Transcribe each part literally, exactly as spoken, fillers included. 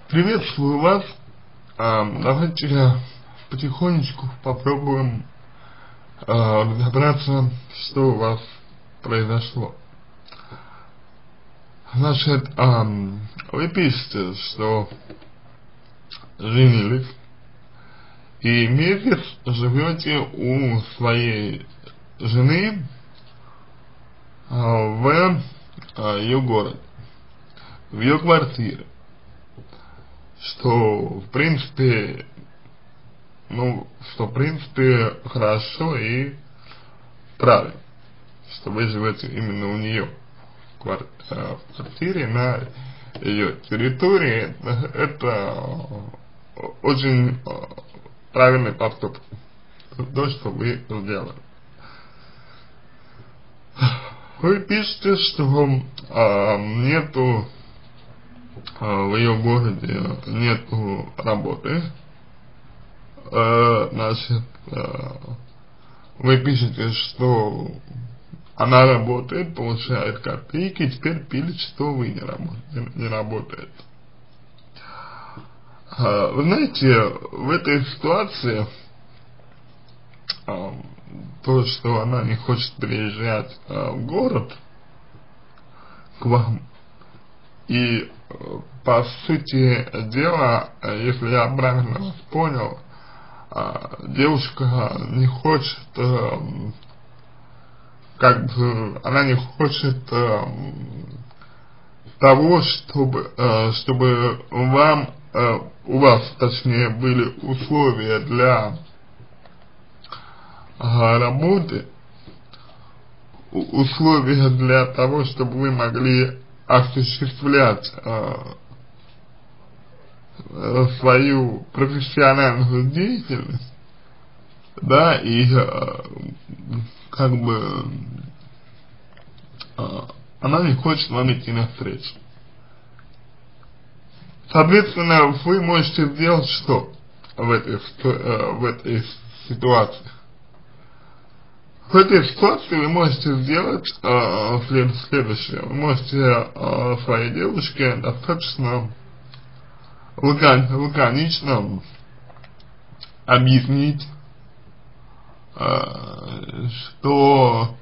Приветствую вас. А, давайте потихонечку попробуем а, разобраться, что у вас произошло. Значит, а, вы пишете, что женились и месяц живете у своей жены а, в а, ее городе, в ее квартире. Что в принципе, ну, что в принципе хорошо и правильно, что вы живете именно у нее в квартире, на ее территории. Это, это очень правильный поступок, то, что вы сделали. Вы пишете, что а, нету в ее городе нету работы. Значит, вы пишете, что она работает, получает копейки, и теперь пилит, что вы не работаете, не работаете. Вы знаете, в этой ситуации то, что она не хочет приезжать в город к вам, и по сути дела, если я правильно вас понял, девушка не хочет, как бы, она не хочет того, чтобы, чтобы вам, у вас, точнее, были условия для работы, условия для того, чтобы вы могли осуществлять э, свою профессиональную деятельность, да, и э, как бы э, она не хочет вам идти навстречу. Соответственно, вы можете сделать что в этой, э, в этой ситуации? В этой ситуации вы можете сделать э, след, следующее. Вы можете э, своей девушке достаточно лакон, лаконично объяснить, э, что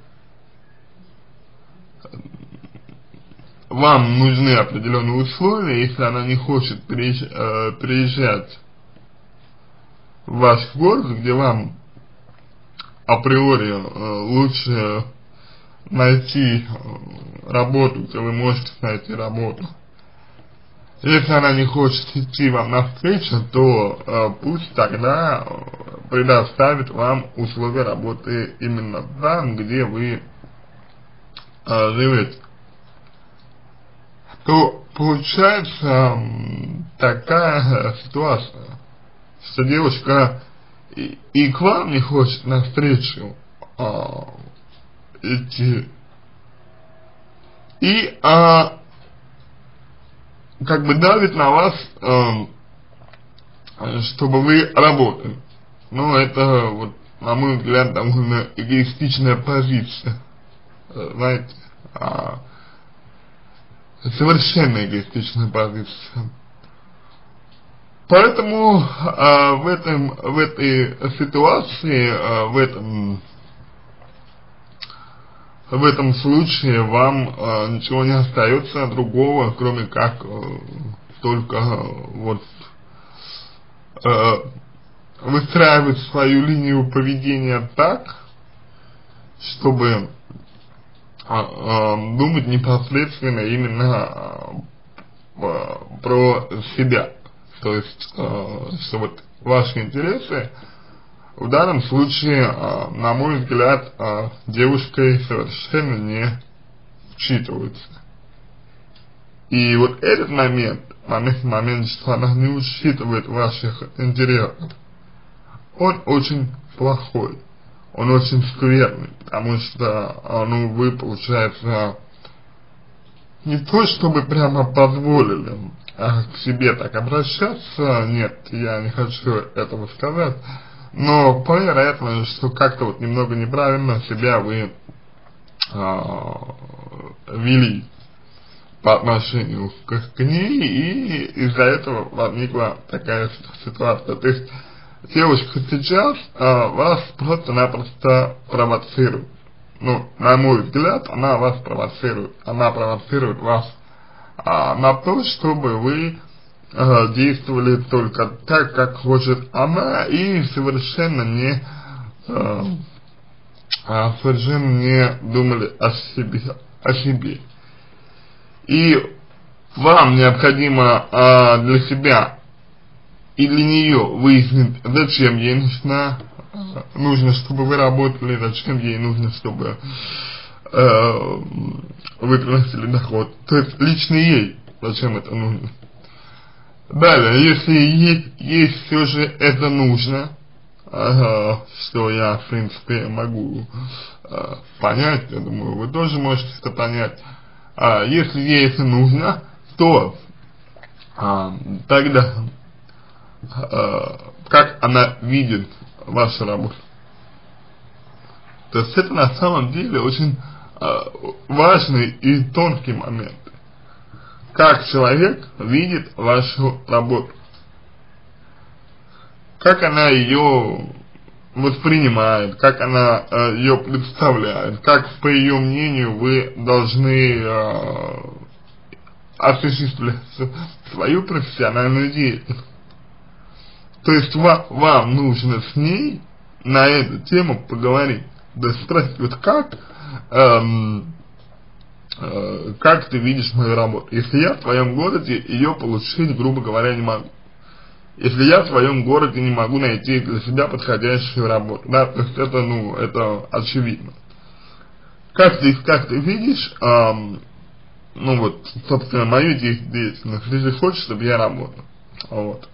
вам нужны определенные условия, если она не хочет приезж, э, приезжать в ваш город, где вам априори э, лучше найти работу, где вы можете найти работу. Если она не хочет идти вам навстречу, то э, пусть тогда предоставит вам условия работы именно там, где вы э, живете. То получается э, такая ситуация, что девушка И, и к вам не хочет навстречу а, идти, и а, как бы давит на вас, а, чтобы вы работали. Но это, вот, на мой взгляд, довольно эгоистичная позиция, знаете, а, совершенно эгоистичная позиция. Поэтому а, в этом, в этой ситуации, а, в этом, в этом случае вам а, ничего не остается другого, кроме как а, только а, вот а, выстраивать свою линию поведения так, чтобы а, а, думать непосредственно именно а, про себя. То есть, э, что вот ваши интересы в данном случае, э, на мой взгляд, э, девушкой совершенно не учитываются. И вот этот момент, момент, момент, что она не учитывает ваших интересов, он очень плохой, он очень скверный, потому что, ну, вы, получается, не то чтобы прямо позволили к себе так обращаться, нет, я не хочу этого сказать, но вполне вероятно, что как-то вот немного неправильно себя вы а, вели. по отношению к, к ней, и из-за этого возникла такая ситуация. То есть девушка сейчас а, вас просто-напросто провоцирует. Ну, на мой взгляд, она вас провоцирует. Она провоцирует вас а, на то, чтобы вы а, действовали только так, как хочет она, и совершенно не а, а, совершенно не думали о себе, о себе. И вам необходимо а, для себя и для нее выяснить, зачем ей нужна, нужно, чтобы вы работали, зачем ей нужно, чтобы э, вы приносили доход. То есть лично ей, зачем это нужно. Далее, если ей, ей все же это нужно, э, что я, в принципе, могу э, понять, я думаю, вы тоже можете это понять. А если ей это нужно, то а, тогда а, как она видит вашу работу. То есть это на самом деле очень а, важный и тонкий момент. Как человек видит вашу работу. Как она ее воспринимает, как она э, ее представляет, как, по ее мнению, вы должны э, осуществлять свою профессиональную деятельность. То есть ва вам нужно с ней на эту тему поговорить. Да спросить, вот как, эм, э, как ты видишь мою работу, если я в твоем городе ее получить, грубо говоря, не могу. Если я в своем городе не могу найти для себя подходящую работу, да, то есть это, ну, это очевидно. Как ты, как ты видишь, эм, ну вот, собственно, мою деятельность, ты же хочешь, чтобы я работал, вот.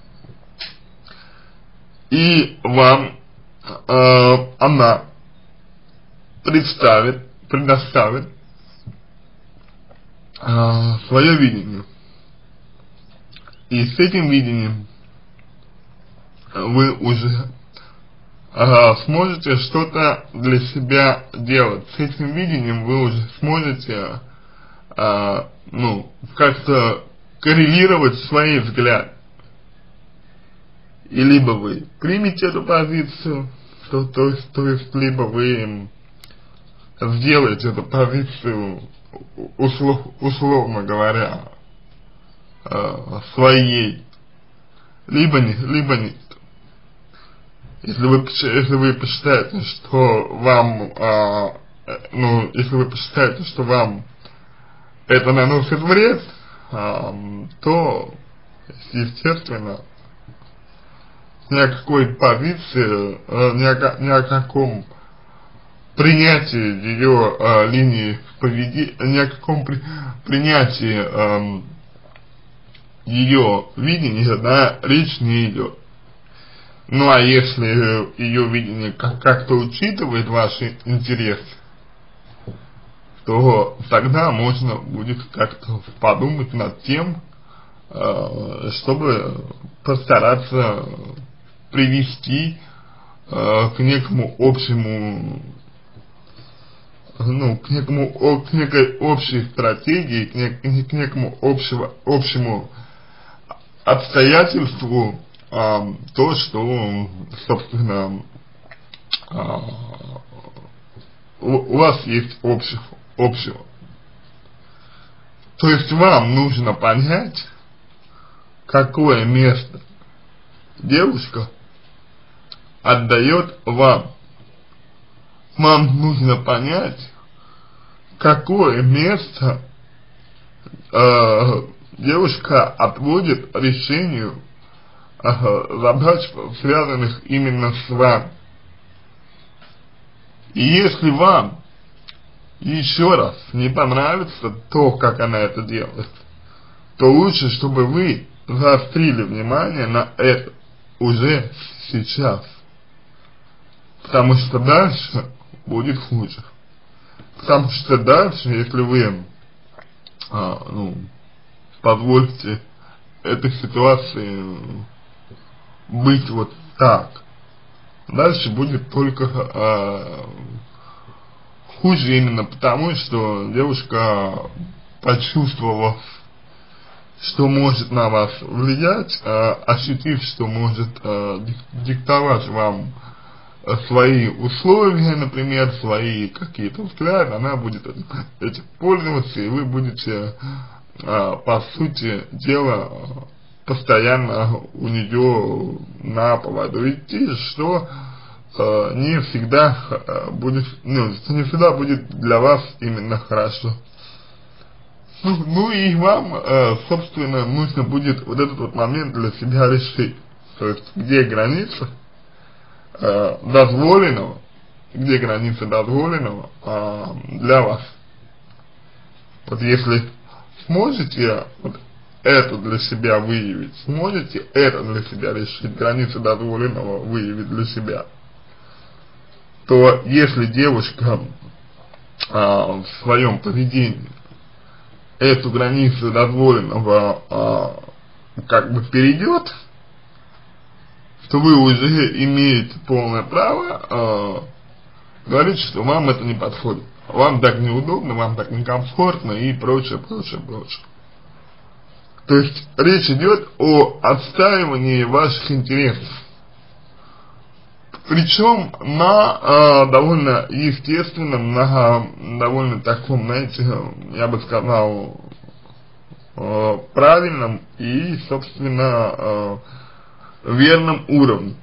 И вам э, она представит, предоставит э, свое видение. И с этим видением вы уже э, сможете что-то для себя делать. С этим видением вы уже сможете э, ну, как-то коррелировать свои взгляды. И либо вы примете эту позицию, то, то, есть, то есть либо вы сделаете эту позицию, услов, условно говоря, э, своей, либо не, либо нет. Если вы, если вы посчитаете, что вам, а, ну, если вы посчитаете, что вам это наносит вред, а, то, естественно, ни о какой позиции, ни о, ни о каком принятии ее а, линии поведения, ни о каком при, принятии а, ее видения, да, речь не идет. Ну а если ее видение как-то учитывает ваши интересы, то тогда можно будет как-то подумать над тем, чтобы постараться привести к некому общему, ну, к некому, к некой общей стратегии, к, нек, к некому общего, общему обстоятельству, а, то, что, собственно, а, у, у вас есть общего, общего. То есть вам нужно понять, какое место девушка отдает вам. Вам нужно понять, какое место э, девушка отводит решению э, задач, связанных именно с вами. И если вам еще раз не понравится то, как она это делает, то лучше, чтобы вы заострили внимание на это уже сейчас. Потому что дальше будет хуже. Потому что дальше, если вы а, ну, позволите этой ситуации быть вот так, дальше будет только а, хуже, именно потому, что девушка почувствовав, что может на вас влиять, э, ощутив, что может э, диктовать вам свои условия, например, свои какие-то взгляды, она будет этим пользоваться, и вы будете, э, по сути дела, постоянно у нее на поводу идти, что э, не всегда э, будет, ну, не всегда будет для вас именно хорошо. Ну, ну и вам, э, собственно, нужно будет вот этот вот момент для себя решить, то есть где граница э, дозволенного, где граница дозволенного э, для вас. Вот если сможете вот это для себя выявить, сможете это для себя решить, границы дозволенного выявить для себя, то если девушка э, в своем поведении эту границу дозволенного а, как бы перейдет, то вы уже имеете полное право а, говорить, что вам это не подходит, вам так неудобно, вам так некомфортно и прочее, прочее, прочее. То есть речь идет о отстаивании ваших интересов. Причем на э, довольно естественном, на довольно таком, знаете, я бы сказал, э, правильном и, собственно, э, верном уровне.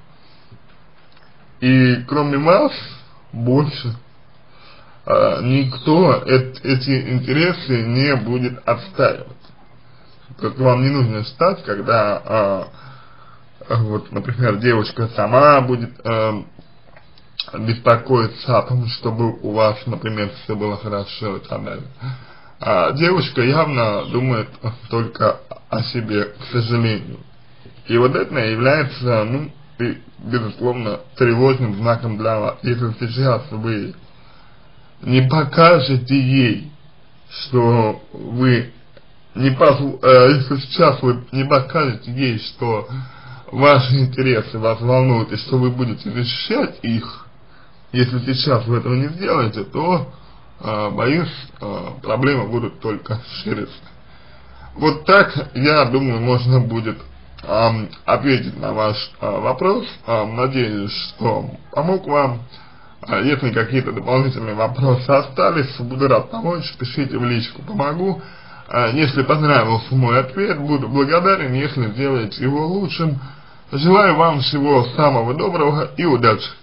И кроме вас больше э, никто эт, эти интересы не будет отстаивать. То есть вам не нужно ждать, когда э, вот, например, девушка сама будет э, беспокоиться о том, чтобы у вас, например, все было хорошо и так далее. А девушка явно думает только о себе, к сожалению. И вот это является, ну, и, безусловно, тревожным знаком для вас. Если сейчас вы не покажете ей, что вы не позв... э, если сейчас вы не покажете ей, что ваши интересы вас волнуют, и что вы будете защищать их, если сейчас вы этого не сделаете, то, э, боюсь, э, проблемы будут только шириться. Вот так, я думаю, можно будет э, ответить на ваш э, вопрос. Э, надеюсь, что помог вам. Э, если какие-то дополнительные вопросы остались, буду рад помочь, пишите в личку, помогу. Э, если понравился мой ответ, буду благодарен, если сделаете его лучшим. Желаю вам всего самого доброго и удачи!